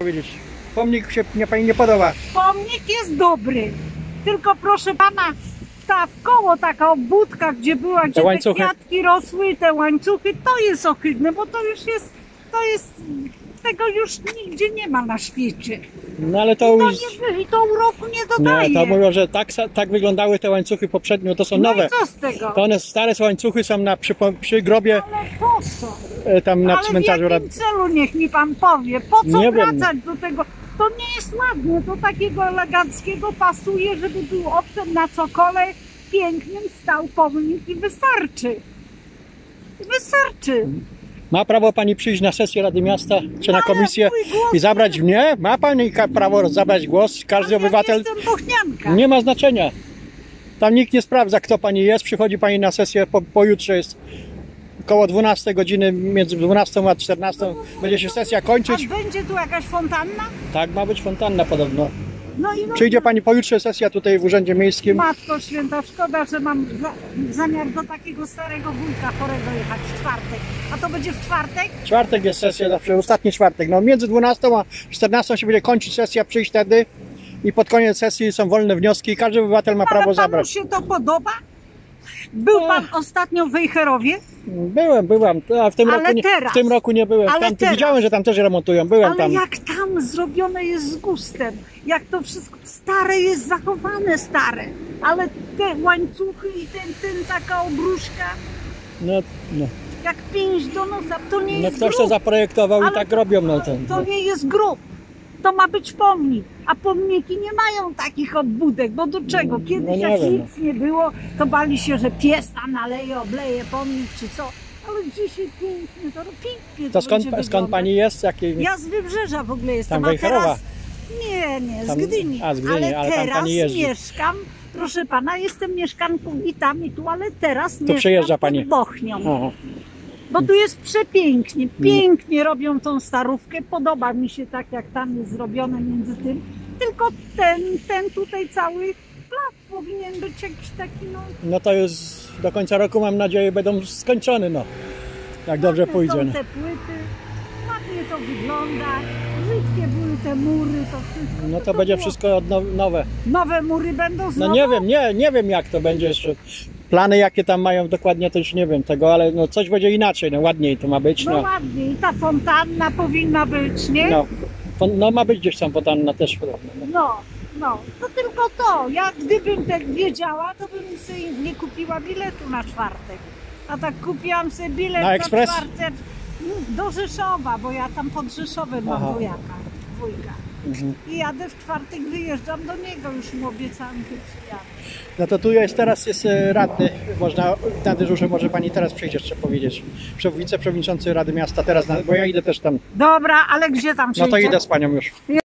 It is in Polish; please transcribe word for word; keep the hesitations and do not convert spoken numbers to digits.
powiedzieć. Pomnik się nie, pani nie podoba. Pomnik jest dobry, tylko proszę pana, ta w koło taka obwódka, gdzie była, gdzie te, te kwiatki rosły, te łańcuchy, to jest ohydne, bo to już jest, to jest, tego już nigdzie nie ma na świecie. No ale to, I to, już... nie, i to uroku nie dodaje. Nie, to mówią, że tak, tak wyglądały te łańcuchy poprzednio, to są no nowe. I co z tego? To one stare łańcuchy są na, przy, przy grobie. Ale po co? Tam na Ale cmentarzu. w jakim celu, niech mi pan powie, po co nie wracać wiem. do tego? To nie jest ładne, to takiego eleganckiego pasuje, żeby był owszem na cokole pięknym stał pomnik i wystarczy. Wystarczy. Ma prawo pani przyjść na sesję Rady Miasta, czy na Ale komisję głos... i zabrać mnie? Ma pani prawo zabrać głos? Każdy Ale obywatel. Ja jestem bochnianka. Nie ma znaczenia. Tam nikt nie sprawdza, kto pani jest. Przychodzi pani na sesję, po, pojutrze jest około dwunastej godziny, między dwunastą a czternastą będzie się sesja kończyć. A będzie tu jakaś fontanna? Tak, ma być fontanna podobno. No i no, Przyjdzie pani pojutrze sesja tutaj w Urzędzie Miejskim. Matko Święta, szkoda, że mam za, zamiar do takiego starego wujka chorego jechać w czwartek. A to będzie w czwartek? W czwartek jest sesja, zawsze ostatni czwartek. No między dwunastą a czternastą się będzie kończyć sesja, przyjść wtedy i pod koniec sesji są wolne wnioski i każdy obywatel ma Ale prawo panu zabrać. się to podoba? Był pan Ech. ostatnio w Wejherowie? Byłem, byłam, a w tym, Ale roku nie, teraz. w tym roku nie byłem. Ale Tam, teraz. widziałem, że tam też remontują, byłem Ale tam. jak tam zrobione jest z gustem, jak to wszystko stare jest zachowane stare, ale te łańcuchy i ten, ten taka obruszka, No, no. jak pięść do nosa, to nie no jest ktoś to grób. zaprojektował Ale i tak robią. No, ten, To nie jest grób. To ma być pomnik, a pomniki nie mają takich obwódek, bo do czego? Kiedyś no nie jak wiem, nic nie było, to bali się, że pies tam naleje, obleje pomnik czy co, ale dzisiaj pięknie to pięknie to to skąd, będzie skąd pani jest? Jakiej... Ja z Wybrzeża w ogóle jestem, Tam a Wejherowa? teraz... Nie, nie, z Tam- Gdyni, a, z Gdyni, ale, ale tam teraz pani jeździ. mieszkam, proszę pana, jestem mieszkanką i tam i tu, ale teraz Tu mieszkam przejeżdża pani. pod Bochnią. Aha. Bo tu jest przepięknie, pięknie robią tą starówkę, podoba mi się tak jak tam jest zrobione między tym, tylko ten, ten tutaj cały plac powinien być jakiś taki no... No to już do końca roku mam nadzieję będą skończone, no. Jak dobrze ładne pójdzie. są No. te płyty, ładnie to wygląda, brzydkie były te mury, to wszystko. No to to będzie było. wszystko od now- nowe. Nowe mury będą znowu? No nie wiem, nie, nie wiem jak to będzie jeszcze. Plany jakie tam mają dokładnie to już nie wiem tego, ale no coś będzie inaczej, no ładniej to ma być. No, No, ładnie i ta fontanna powinna być, nie? no, Fon- no ma być gdzieś tam fontanna też podobno. No. No, no, to tylko to. Ja gdybym tak wiedziała, to bym sobie nie kupiła biletu na czwartek. A tak kupiłam sobie bilet Na na ekspres? czwartek do Rzeszowa, bo ja tam pod Rzeszowem mam Aha. wujaka, wujka. Mhm. I jadę w czwartek, wyjeżdżam do niego, już mu obiecałam, że przyjadę. No to tu jest teraz jest e, radny, można na dyżurze może pani teraz przyjść jeszcze powiedzieć. Prze- Wiceprzewodniczący Rady Miasta teraz, na, bo ja idę też tam. Dobra, ale gdzie tam No to przyjdzie? idę z panią już.